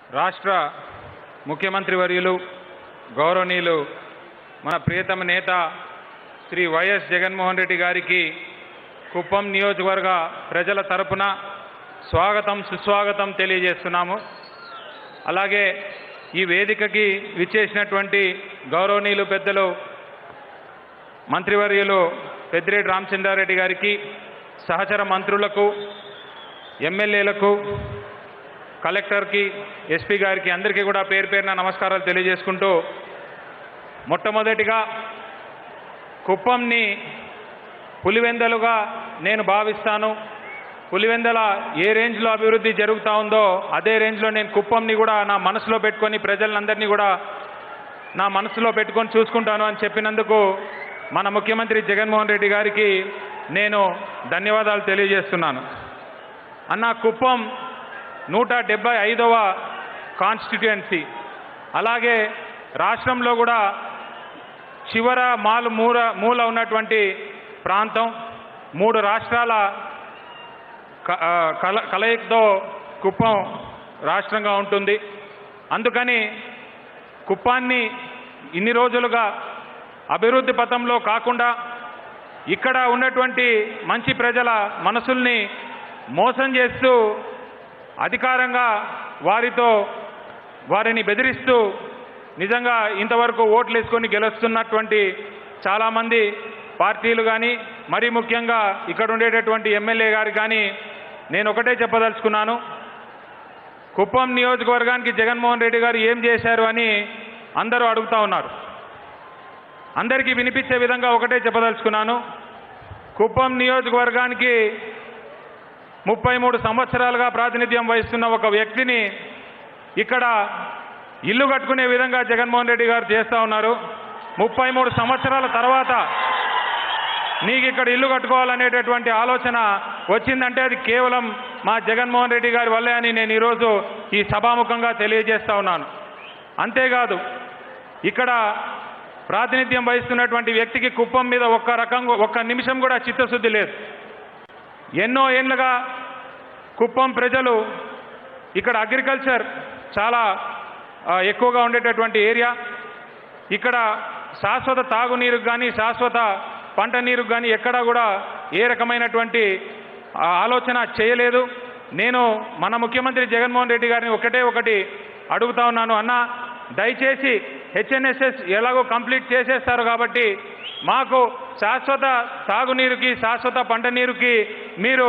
రాష్ట్ర ముఖ్యమంత్రి వర్యులు గౌరవనీయులు మన ప్రియతమ నేత శ్రీ వైఎస్ జగన్మోహన్ రెడ్డి గారికి కుప్పం నియోజకవర్గ ప్రజల తరపున స్వాగతం సుస్వాగతం తెలియజేస్తున్నాము. అలాగే ఈ వేదికకి విచ్చేసినటువంటి గౌరవనీయులు పెద్దలు మంత్రివర్యులు పెద్దిరెడ్డి రామచంద్రారెడ్డి గారికి, సహచర మంత్రులకు, ఎమ్మెల్యేలకు, కలెక్టర్కి, ఎస్పీ గారికి అందరికీ కూడా పేరు పేరున నమస్కారాలు తెలియజేసుకుంటూ, మొట్టమొదటిగా కుప్పంని పులివెందలుగా నేను భావిస్తాను. పులివెందల ఏ రేంజ్లో అభివృద్ధి జరుగుతూ ఉందో అదే రేంజ్లో నేను కుప్పంని కూడా నా మనసులో పెట్టుకొని ప్రజలందరినీ కూడా నా మనసులో పెట్టుకొని చూసుకుంటాను అని చెప్పినందుకు మన ముఖ్యమంత్రి జగన్మోహన్ రెడ్డి గారికి నేను ధన్యవాదాలు తెలియజేస్తున్నాను. అన్న, కుప్పం 175వ కాన్స్టిట్యుయెన్సీ, అలాగే రాష్ట్రంలో కూడా చివర మూల ఉన్నటువంటి ప్రాంతం, 3 రాష్ట్రాల కలయికతో కుప్పం రాష్ట్రంగా ఉంటుంది. అందుకని కుప్పాన్ని ఇన్ని రోజులుగా అభివృద్ధి పథంలో కాకుండా ఇక్కడ ఉన్నటువంటి మంచి ప్రజల మనసుల్ని మోసం చేస్తూ అధికారంగా వారిని బెదిరిస్తూ నిజంగా ఇంతవరకు ఓట్లు వేసుకొని గెలుస్తున్నటువంటి చాలామంది పార్టీలు కానీ, మరీ ముఖ్యంగా ఇక్కడ ఉండేటటువంటి ఎమ్మెల్యే గారు కానీ నేను ఒకటే చెప్పదలుచుకున్నాను. కుప్పం నియోజకవర్గానికి జగన్మోహన్ రెడ్డి గారు ఏం చేశారు అని అందరూ అడుగుతూ ఉన్నారు. అందరికీ వినిపించే విధంగా ఒకటే చెప్పదలుచుకున్నాను. కుప్పం నియోజకవర్గానికి 33 సంవత్సరాలుగా ప్రాతినిధ్యం వహిస్తున్న ఒక వ్యక్తిని ఇక్కడ ఇల్లు కట్టుకునే విధంగా జగన్మోహన్ రెడ్డి గారు చేస్తూ ఉన్నారు. 33 సంవత్సరాల తర్వాత నీకు ఇక్కడ ఇల్లు కట్టుకోవాలనేటటువంటి ఆలోచన వచ్చిందంటే అది కేవలం మా జగన్మోహన్ రెడ్డి గారి వల్లే అని నేను ఈరోజు ఈ సభాముఖంగా తెలియజేస్తూ ఉన్నాను. అంతేకాదు, ఇక్కడ ప్రాతినిధ్యం వహిస్తున్నటువంటి వ్యక్తికి కుప్పం మీద ఒక్క నిమిషం కూడా చిత్తశుద్ధి లేదు. ఎన్నో ఏళ్ళుగా కుప్పం ప్రజలు ఇక్కడ అగ్రికల్చర్ చాలా ఎక్కువగా ఉండేటటువంటి ఏరియా. ఇక్కడ శాశ్వత తాగునీరుకు కానీ, శాశ్వత పంట నీరుకు కానీ ఎక్కడా కూడా ఏ రకమైనటువంటి ఆలోచన చేయలేదు. నేను మన ముఖ్యమంత్రి జగన్మోహన్ రెడ్డి గారిని ఒకటి అడుగుతా ఉన్నాను. అన్న, దయచేసి హెచ్ఎన్ఎస్ఎస్ ఎలాగో కంప్లీట్ చేసేస్తారు కాబట్టి మాకు శాశ్వత తాగునీరుకి, శాశ్వత పంట నీరుకి మీరు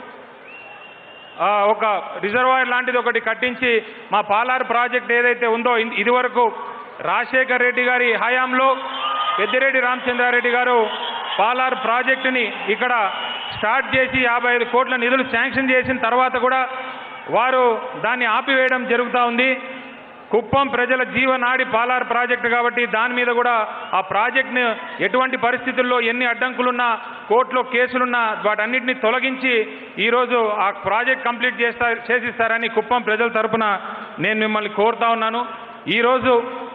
ఒక రిజర్వాయర్ లాంటిది ఒకటి కట్టించి మా పాలార్ ప్రాజెక్ట్ ఏదైతే ఉందో ఇదివరకు రాజశేఖర్ రెడ్డి గారి హయాంలో పెద్దిరెడ్డి రామచంద్రారెడ్డి గారు పాలార్ ప్రాజెక్టుని ఇక్కడ స్టార్ట్ చేసి 55 కోట్ల నిధులు శాంక్షన్ చేసిన తర్వాత కూడా వారు దాన్ని ఆపివేయడం జరుగుతూ ఉంది. కుప్పం ప్రజల జీవనాడి పాలార్ ప్రాజెక్టు కాబట్టి దాని మీద కూడా ఆ ప్రాజెక్ట్ని ఎటువంటి పరిస్థితుల్లో ఎన్ని అడ్డంకులున్నా, కోర్టులో కేసులున్నా వాటన్నిటిని తొలగించి ఈరోజు ఆ ప్రాజెక్ట్ కంప్లీట్ చేసిస్తారని కుప్పం ప్రజల తరపున నేను మిమ్మల్ని కోరుతా ఉన్నాను. ఈరోజు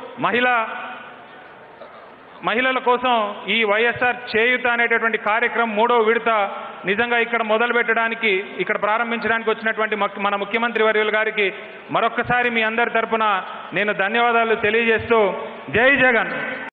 మహిళల కోసం ఈ వైఎస్ఆర్ చేయూత అనేటటువంటి కార్యక్రమం 3వ విడత నిజంగా ఇక్కడ మొదలు పెట్టడానికి, ఇక్కడ ప్రారంభించడానికి వచ్చినటువంటి మన ముఖ్యమంత్రి వర్యులు గారికి మరొక్కసారి మీ అందరి తరపున నేను ధన్యవాదాలు తెలియజేస్తూ జై జగన్.